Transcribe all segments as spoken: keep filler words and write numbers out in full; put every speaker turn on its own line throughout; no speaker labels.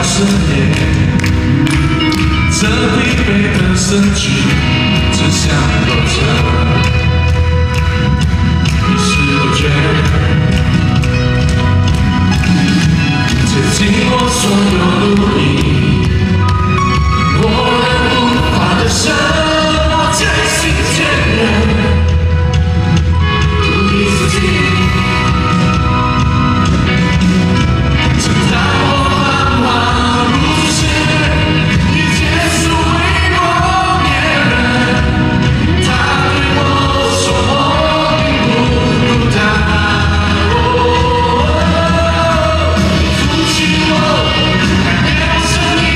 深夜，这疲惫的身躯只想躲着你视而觉，竭尽我所有努力，我仍无法的生活渐行渐远，不敌自己。 生命。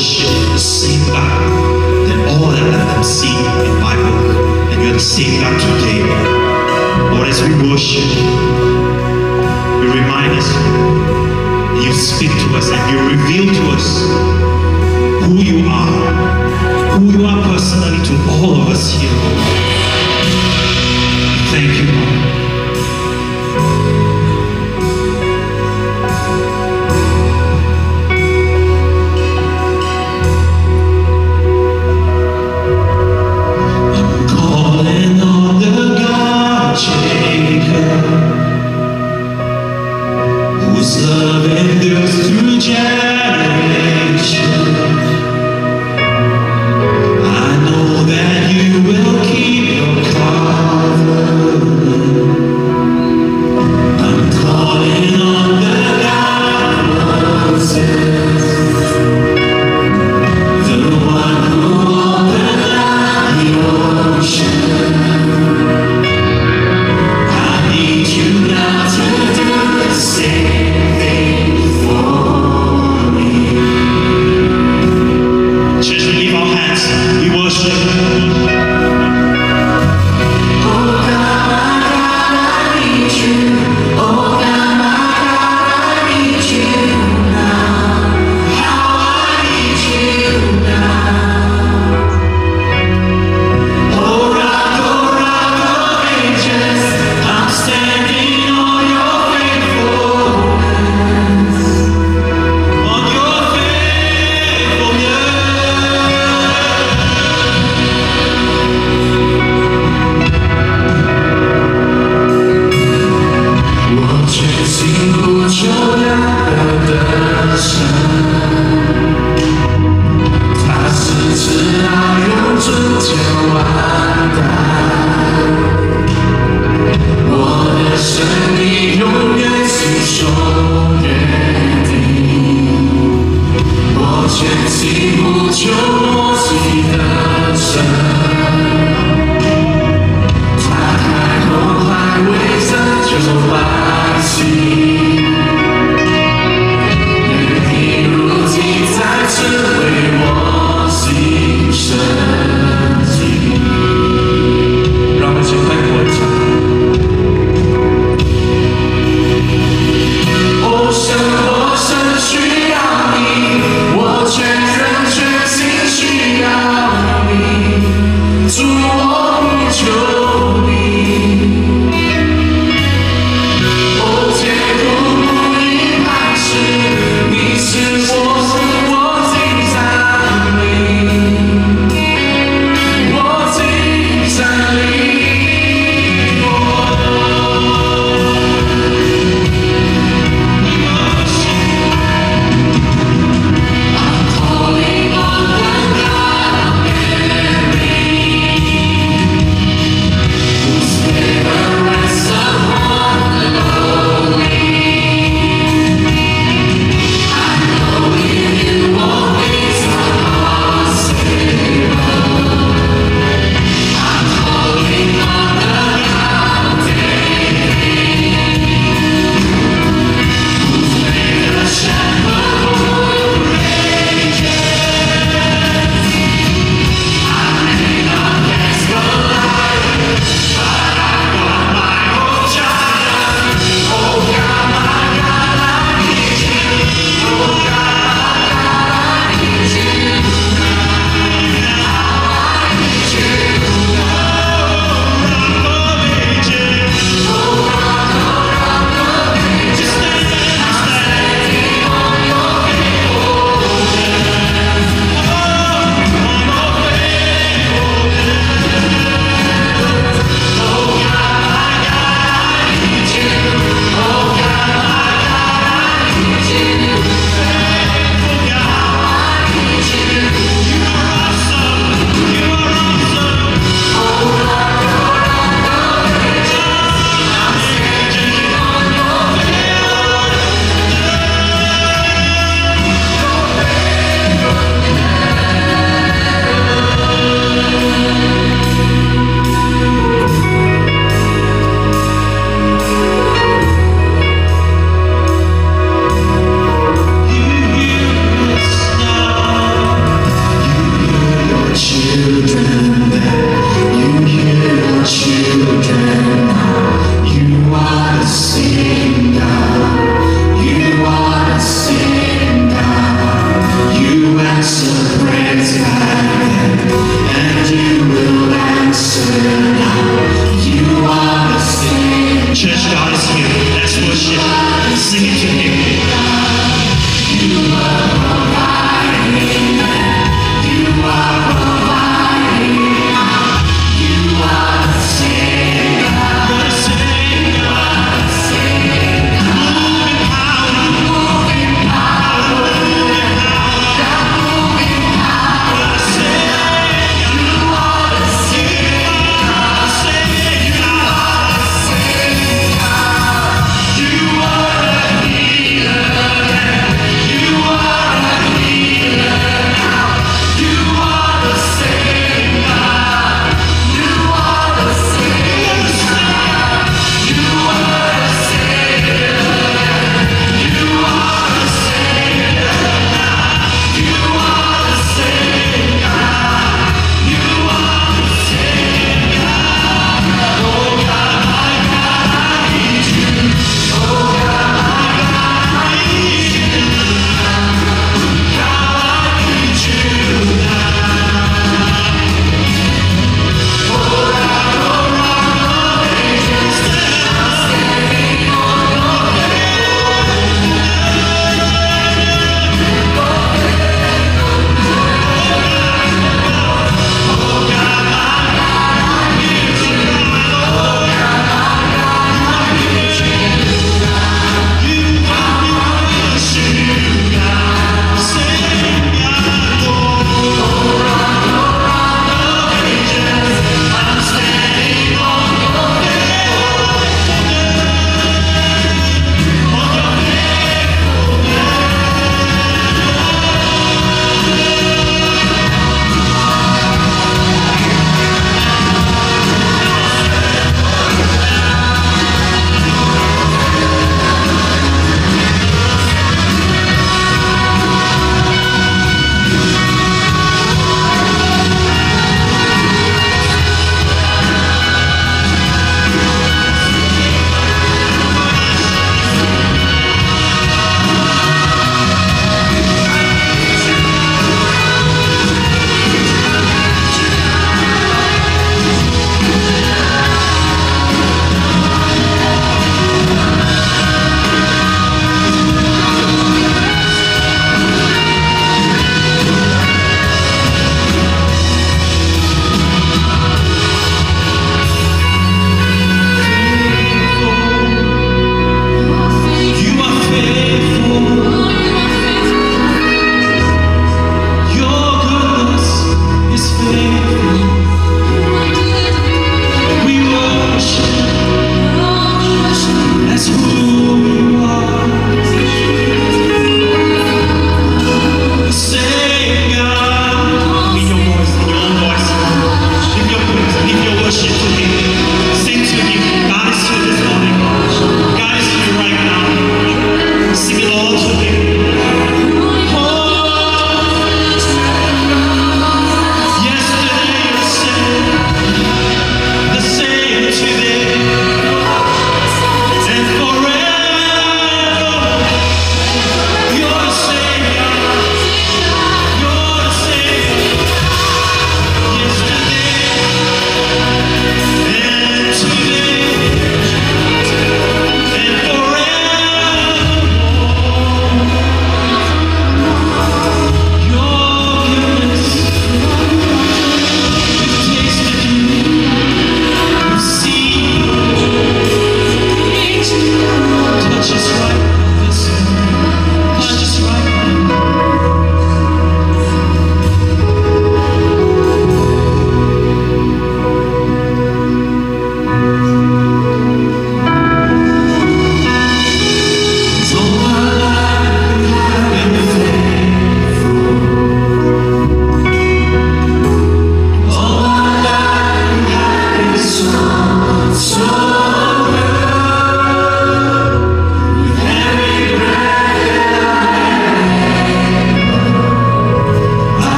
worship the same God that all that let them sing in the Bible. And you're the same God today. Lord, as we worship, you remind us, and you speak to us, and you reveal to us who you are, who you are personally to all of us here, Lord. Thank you, Lord. Love endures through generations. I know that you will keep your covenant. I'm calling on the God of Moses, the one who opened up the ocean. I need you now to do the same.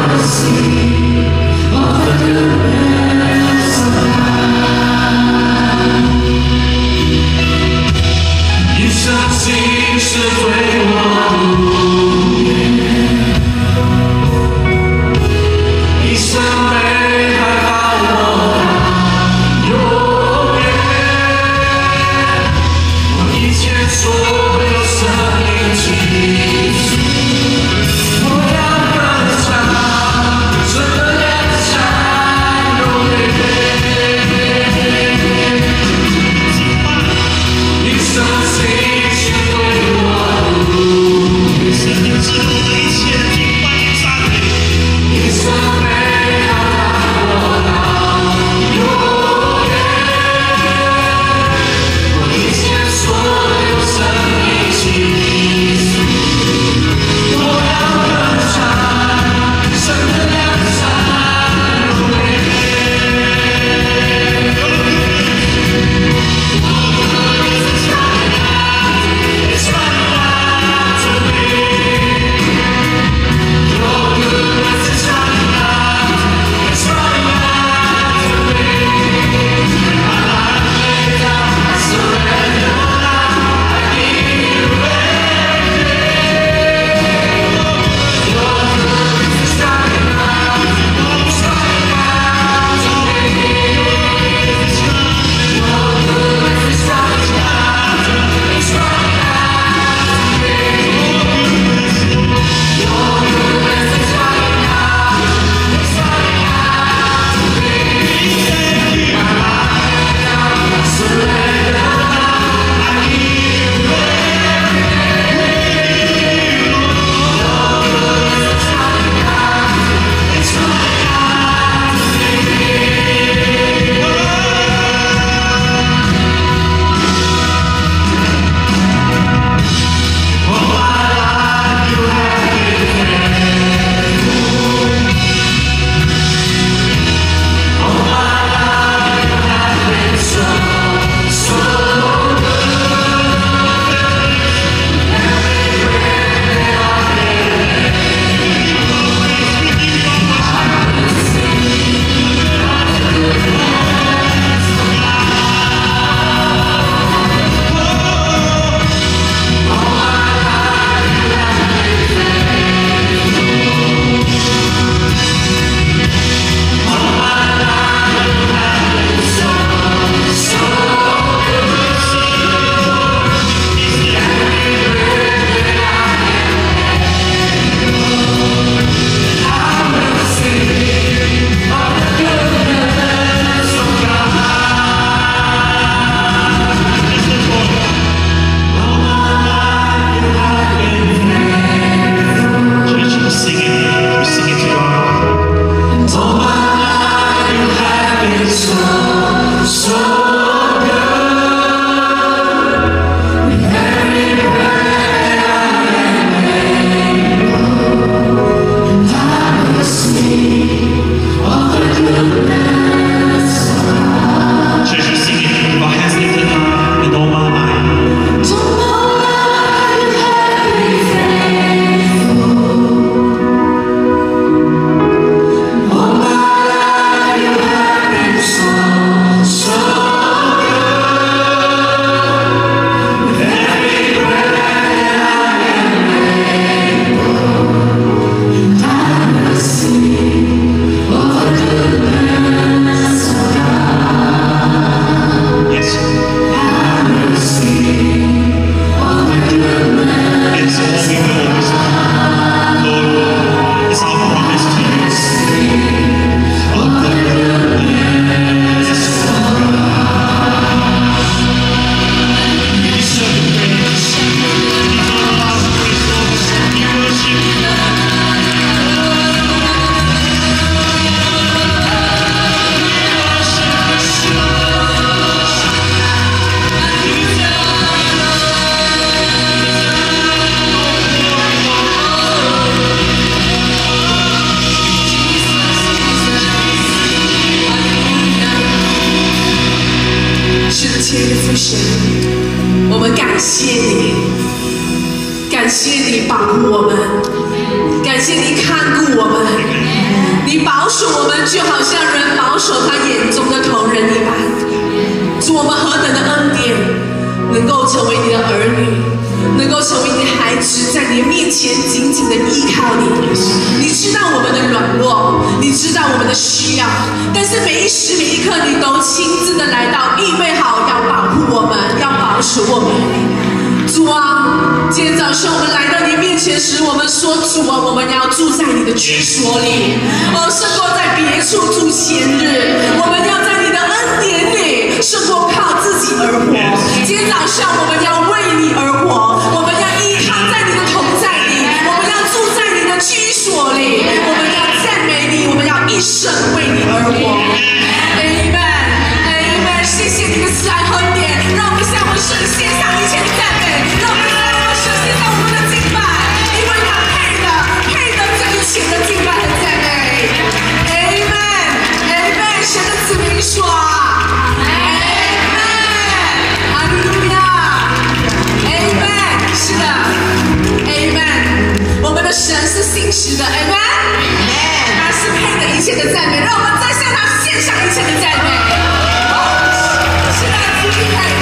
感谢你保护我们，感谢你看顾我们， 你，你知道我们的软弱，你知道我们的需要，但是每一时每一刻，你都亲自的来到，预备好要保护我们，要保守我们。主啊，今天早上我们来到你面前时，我们说主啊，我们要住在你的居所里，哦，胜过在别处住千日。我们要在你的恩典里，胜过靠自己而活。今天早上我们要为你而活，我们要依靠在你的同在里，我们要住在你的居所里，我们要赞美你，我们要一生为你而活。Amen， Amen。谢谢你的慈爱和恩典，让我们向我们神献上一切的赞美，让我们向我们神献上我们的敬拜，因为他配的，配的这一切的敬拜和赞美。Amen， Amen。神的子民说 ，Amen， 哈利路亚 ，Amen。是的 ，Amen。我们的神是信实的 ，Amen， 他是配的一切的赞美，让我们再向他献上一切的赞美。是的，主是配的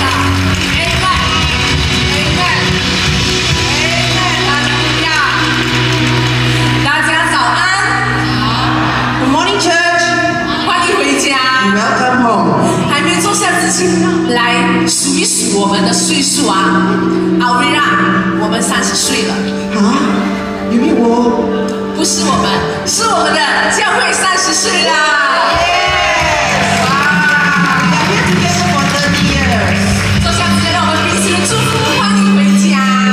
，Amen，Amen，Amen， 哈利路亚。大家早安 ，Good morning, church， 欢迎回家
，Welcome home。
还没坐下之前，来数一数我们的岁数啊。奥瑞拉，我们三十岁了。
啊？你问我？
不是我们，是我们的教会三十岁啦！
哇 ，We are here together for thirty years。
坐下之前，让我们彼此的祝福，欢迎回家。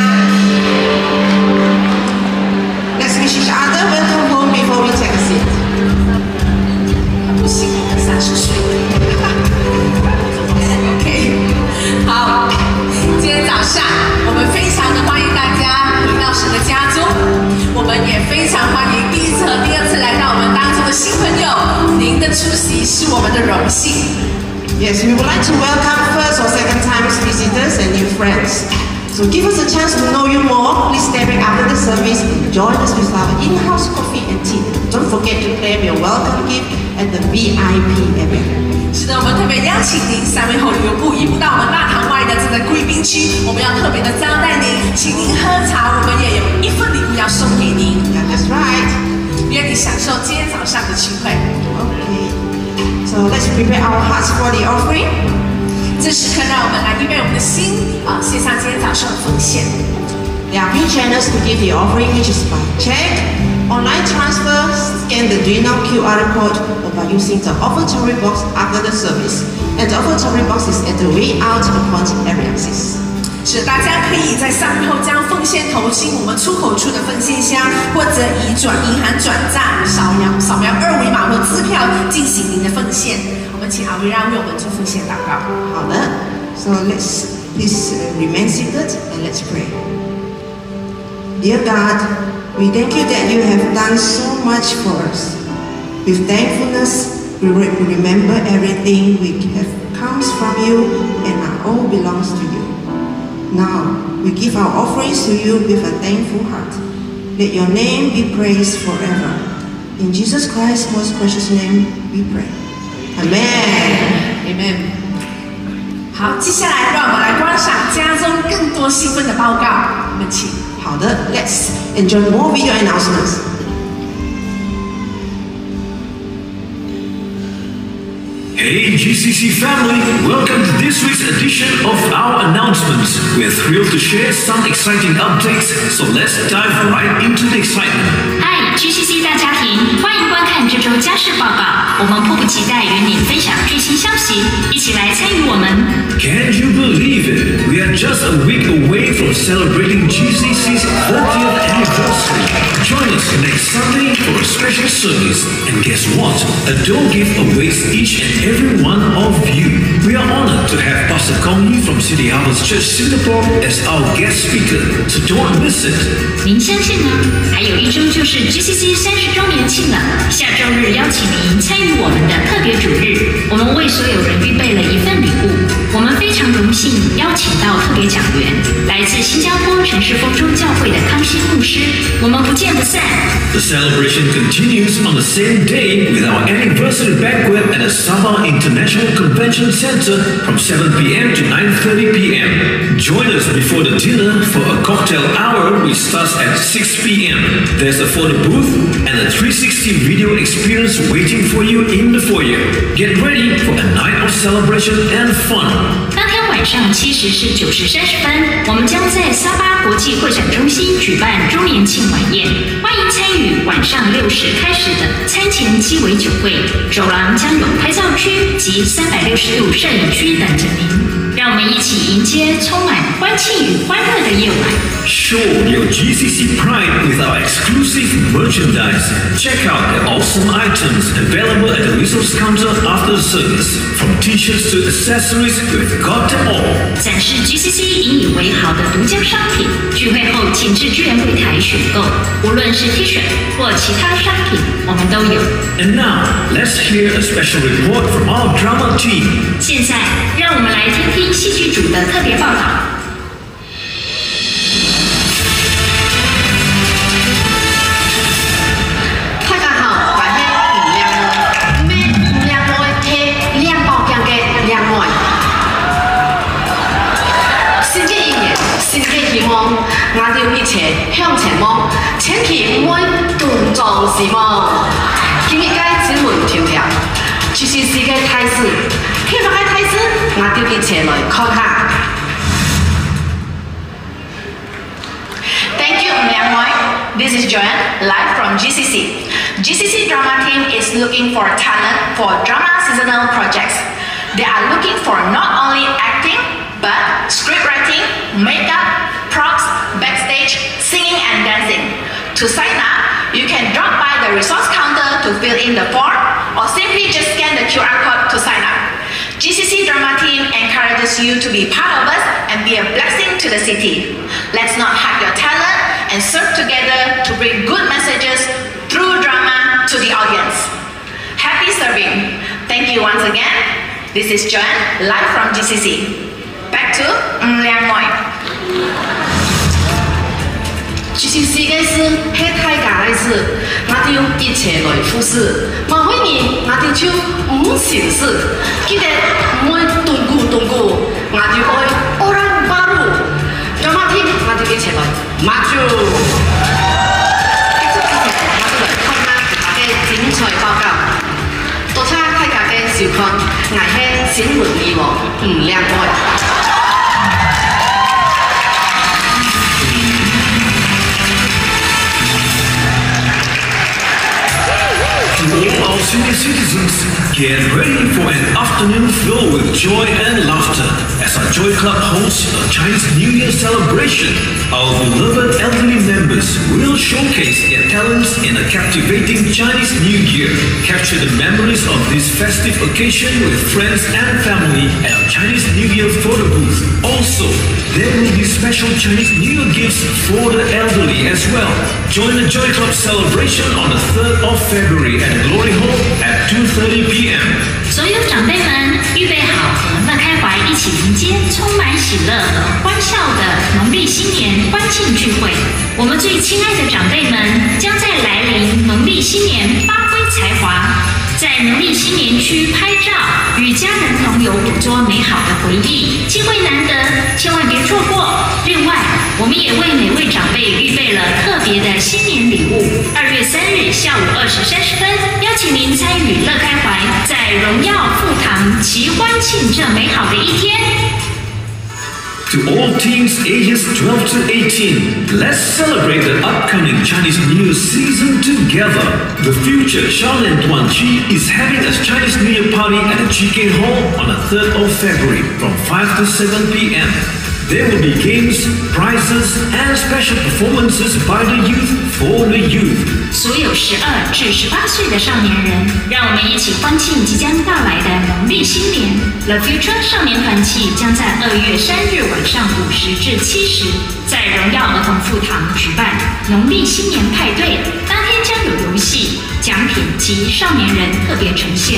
Let's wish each other welcome home before we take a seat。
不行，我们三十岁了。OK， 好，今天早上我们非常的欢迎大家回到神的家中。我们也非常欢迎第一次和第二次来到我们当中的新朋友，您的出席是我们的荣幸。
Yes, we would like to welcome first or second time visitors and new friends. So give us a chance to know you more. Please stay back after the service and join us with our in-house coffee and tea. Don't forget to claim your welcome gift at the V I P area.
是的，我们特别邀请您三位候留步移步到我们大堂外的这个贵宾区，我们要特别的招待您，请您喝茶，我们也有一份礼物要送给您。
Yeah, that's right.
愿你享受今天早上的聚会。
Okay. So let's prepare our hearts for the offering.
这时刻，让我们来预备我们的心啊，献上今天早上的奉献。
There are three channels to give the offering, which is by check, online transfer, scan the Do Now Q R code, or by using the offertory box after the service. And the offertory box is at the way out upon every access.
是大家可以在上面后将奉献投进我们出口处的奉献箱，或者以转银行转账扫描扫描二维码或支票进行您的奉献。我们请阿维拉为我们做奉献祷告。
好的 So let's please remain seated and let's pray. Dear God, we thank you that you have done so much for us. With thankfulness, we remember everything we have comes from you and all belongs to you. Now, we give our offerings to you with a thankful heart. Let your name be praised forever. In Jesus Christ's most precious name, we pray. Amen.
Amen. 好，接下来让我们来观赏家中更多兴奋的报告。我们请。
好的 Let's enjoy more video announcements.
Hey G C C family, welcome to this week's edition of our announcements. We're thrilled to share some exciting updates, so let's dive right into the excitement.
Hi G C C 大家庭，欢迎观看这周家事报告。我们迫不及待与你分享最新消息，一起来参与我们。
Can't you believe it? We are just a week away from celebrating G C C's thirtieth anniversary. Join us next Sunday for a special service. And guess what? A door gift awaits each and every one of you. We are honored to have Pastor Kong Yi from City Harvest Church Singapore as our guest speaker, so don't miss it.
您相信吗？还有一周就是 G C C 三十周年庆了。下周日邀请您参与我们的特别主日，我们为所有人预备了一份礼物。我们非常荣幸幸邀请到特别讲员，来自新加坡城市丰中教会的康熙牧师，我们不见不散。
The celebration continues on the same day with our anniversary banquet at the Sabah International Convention Center from seven p m to nine thirty p m Join us before the dinner for a cocktail hour which starts at six p m There's a photo booth and a three sixty video experience waiting for you in the foyer. Get ready for a night of celebration and fun.
当天晚上七时至九时三十分，我们将在沙巴国际会展中心举办周年庆晚宴，欢迎参与晚上六时开始的餐前鸡尾酒会。走廊将有拍照区及三百六十度摄影区等着您。让我们一起迎接充满欢庆与欢乐的夜晚。
Show your G C C pride with our exclusive merchandise. Check out the awesome items available at the resource counter after the service. From t-shirts to accessories, we've got them all.
展示 G C C 引以为豪的独家商品，聚会后请至支援柜台选购，无论是 T 恤或其他商品，我们都有。
And now, let's hear a special report from our drama team.
现在，让我们来听听戏剧组的特别报道。
大家好，我係吳靚妹，咩吳靚妹係靚爆鏡嘅靚妹。新嘅一年，新嘅希望，我哋一切向前望，千祈唔會斷撞時望。今日嘅新聞頭條，就是世界大事，希望嘅大事，我哋一齊來看下。Thank you, Myanmar. This is Joanne, live from G C C. G C C drama team is looking for talent for drama seasonal projects. They are looking for not only acting, but script writing, makeup, props, backstage, singing and dancing. To sign up, you can drop by the resource counter to fill in the form, or simply just scan the Q R code to sign up. G C C drama team encourages you to be part of us and be a blessing to the city. Let's not hide your talent and serve together to bring good messages through drama to the audience. Happy serving. Thank you once again. This is Joanne, live from G C C. Back to Liang Moi. G C C 嘅事係大家嘅事，我哋要一齊來服侍。莫非你我哋就唔善事，記得唔會斷估斷估，我哋愛歐蘭巴魯。咁我聽我哋一齊來馬住。結束之前，我哋來看下大家嘅精彩報告。多謝大家嘅收看，我係新聞女王吳亮愛。
To all our senior citizens, get ready for an afternoon filled with joy and laughter as our Joy Club hosts a Chinese New Year celebration. Our beloved elderly members will showcase their talents in a captivating Chinese New Year. Capture the memories of this festive occasion with friends and family at our Chinese New Year photo booth. Also, there will be special Chinese New Year gifts for the elderly as well. Join the Joy Club celebration on the third of February at Glory Hall at two thirty p m
所有长辈们预备好和乐开怀一起迎接充满喜乐和欢笑的农历新年欢庆聚会。我们最亲爱的长辈们将在来临农历新年发挥才华，在农历新年区拍照，与家人朋友捕捉美好的回忆，机会难得，千万别错过。另外，我们也为每位长辈预备了特别的新年礼物。二月三日下午二时三十分，邀请您参与乐开怀，在荣耀富堂齐欢庆这美好的一天。
To all teens ages twelve to eighteen, let's celebrate the upcoming Chinese New Year season together. The future Shaolin Tuanqi is having a Chinese New Year party at the G K Hall on the third of February from five to seven p m There will be games, prizes, and special performances by the youth for the youth.
所有十二至十八岁的少年人，让我们一起欢庆即将到来的农历新年。The Future 少年团契将在二月三日晚上五时至七时，在荣耀儿童副堂举办农历新年派对。当天将有游戏、奖品及少年人特别呈现。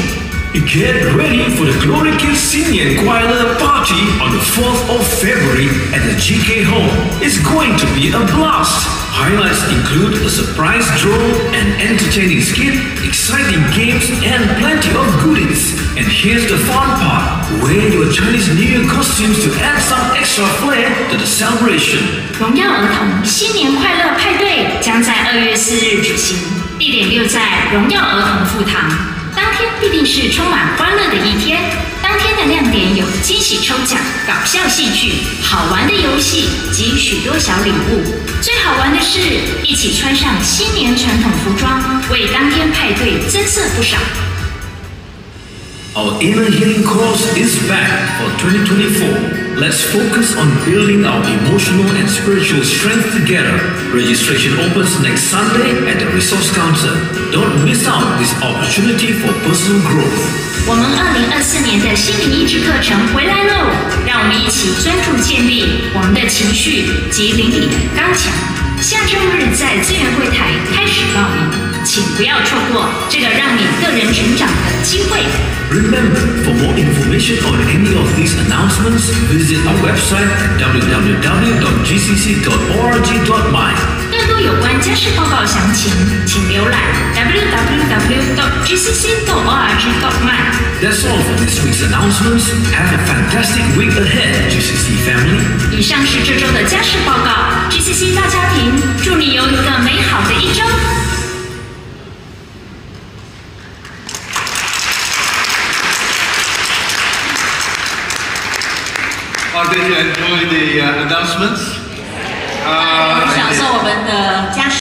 Get ready for the Glory Kids 新年快乐 Party on the fourth of February at the G K Home. It's going to be a blast. Highlights include a surprise draw, an entertaining skit, exciting games, and plenty of goodies. And here's the fun part. Wear your Chinese New Year costumes to add some extra flair to the celebration.
荣耀儿童新年快乐派对将在二月四日举行，地点就在荣耀儿童副堂。当天必定是充满欢乐的一天。当天的亮点有惊喜抽奖、搞笑戏剧、好玩的游戏及许多小礼物。最好玩的是，一起穿上新年传统服装，为当天派对增色不少。
Our inner healing course is back for twenty twenty-four. Let's focus on building our emotional and spiritual strength together. Registration opens next Sunday at the resource counter. Don't miss out this opportunity for personal growth.
我们二零二四年的心灵意志课程回来喽！让我们一起专注建立我们的情绪及灵里的刚强。下周日在资源柜台开始报名，请不要错过这个让你个人成长的机会。
Remember, for more information on any of these announcements, visit our website at w w w dot g c c dot org dot m y.
更多有关家事报告详情，请浏览 w w w dot g c c dot org dot m y.
That's all for this week's announcements. Have a fantastic week ahead, G C C family.
以上是这周的家事报告 ，G C C 大家庭，祝你有一个美好的一周。
How did you enjoy the uh, announcements? Uh,
享受我们的家事。